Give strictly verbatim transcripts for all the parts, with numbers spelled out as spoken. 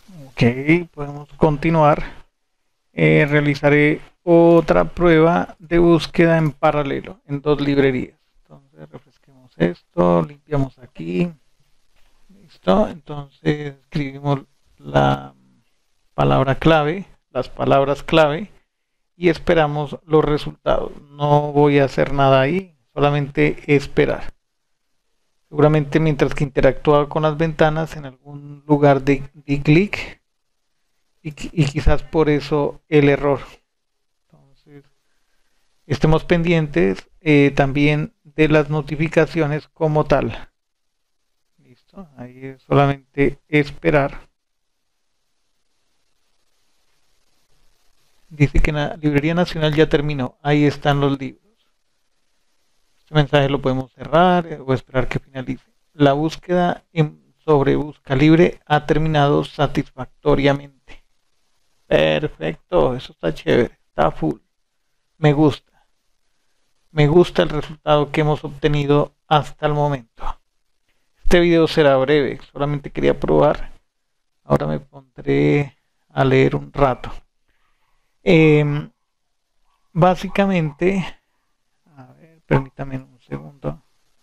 Ok, podemos continuar. Eh, realizaré otra prueba de búsqueda en paralelo en dos librerías. Entonces refresquemos esto, limpiamos aquí. Listo. Entonces escribimos la palabra clave, las palabras clave y esperamos los resultados. No voy a hacer nada ahí, solamente esperar. Seguramente mientras que interactúa con las ventanas en algún lugar de, de clic y, y quizás por eso el error. Entonces, estemos pendientes eh, también de las notificaciones como tal. Listo, ahí es solamente esperar. Dice que la Librería Nacional ya terminó. Ahí están los libros. Este mensaje lo podemos cerrar eh, o esperar que finalice. La búsqueda en, sobre Busca Libre ha terminado satisfactoriamente. Perfecto, eso está chévere, está full. Me gusta. Me gusta el resultado que hemos obtenido hasta el momento. Este video será breve, solamente quería probar. Ahora me pondré a leer un rato. Eh, básicamente, a ver, permítame un segundo.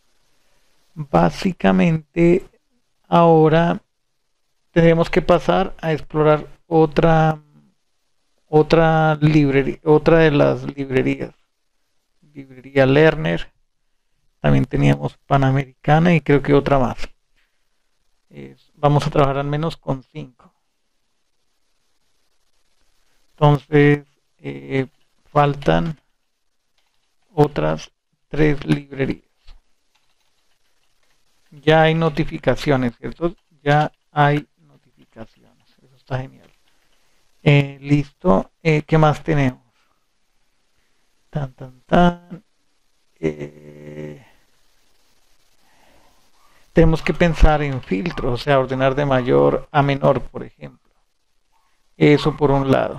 Básicamente, ahora tenemos que pasar a explorar otra otra librería, otra de las librerías. Librería Lerner. También teníamos Panamericana y creo que otra más. Es, vamos a trabajar al menos con cinco. Entonces, eh, faltan otras tres librerías. Ya hay notificaciones, ¿cierto? Ya hay notificaciones. Eso está genial. Eh, listo. Eh, ¿Qué más tenemos? Tan, tan, tan. Eh, tenemos que pensar en filtros, o sea, ordenar de mayor a menor, por ejemplo. Eso por un lado.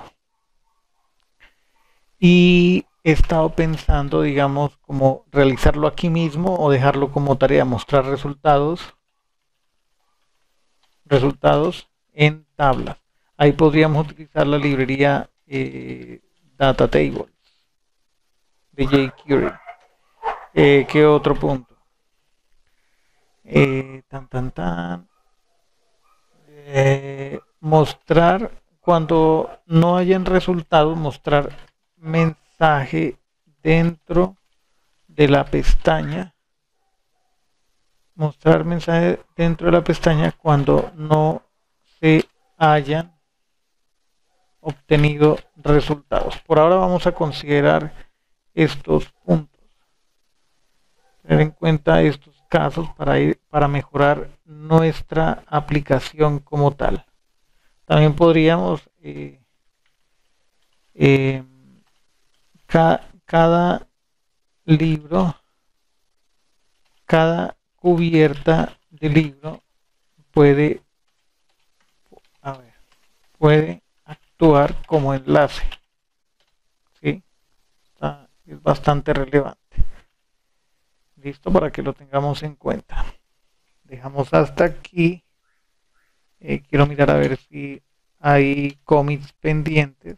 Y he estado pensando, digamos, como realizarlo aquí mismo o dejarlo como tarea, mostrar resultados, resultados en tablas. Ahí podríamos utilizar la librería eh, Data Tables de jQuery. Eh, ¿Qué otro punto? Eh, tan, tan, tan. Eh, mostrar cuando no hayan resultados, mostrar mensaje dentro de la pestaña, mostrar mensaje dentro de la pestaña cuando no se hayan obtenido resultados. Por ahora vamos a considerar estos puntos, tener en cuenta estos casos para ir para mejorar nuestra aplicación como tal. También podríamos eh, eh, ca cada libro, cada cubierta de libro puede, a ver, puede actuar como enlace. ¿Sí? Está, es bastante relevante. Listo para que lo tengamos en cuenta. Dejamos hasta aquí. Eh, quiero mirar a ver si hay cómics pendientes.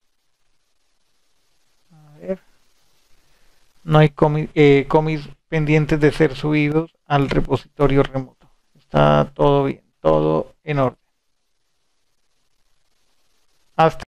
A ver. No hay cómics eh, cómics pendientes de ser subidos al repositorio remoto. Está todo bien, todo en orden. Hasta